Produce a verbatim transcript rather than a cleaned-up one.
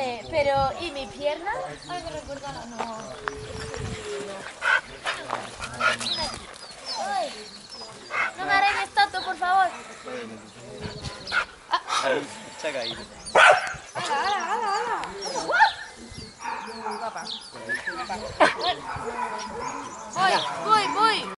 Vale, pero ¿y mi pierna? Ay, me recuerda, no. Ay, no me arañes tanto, por favor. Se ha caído. ¡Hala, hala, hala, hala! Voy, voy, voy.